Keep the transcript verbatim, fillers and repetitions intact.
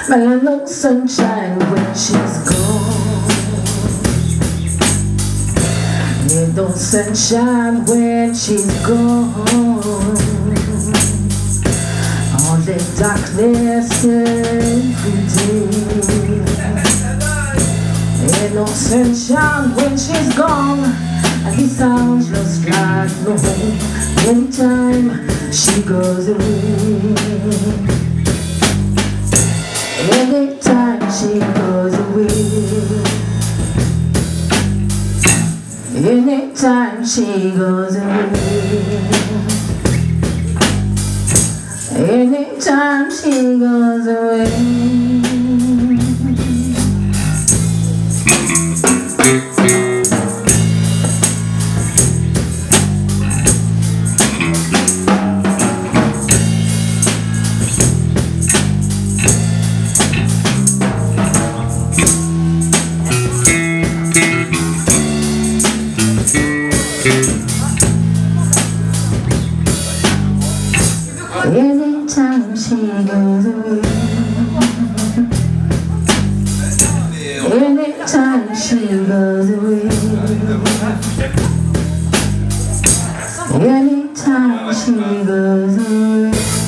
Man, no sunshine when she's gone. Ain't no sunshine when she's gone. All the darkness every day. Ain't no sunshine when she's gone. And the sounds just like no home. Anytime she goes away. Anytime she goes away. Anytime she goes away. Anytime she goes away. Anytime she goes away. Anytime she goes away. Anytime she goes away.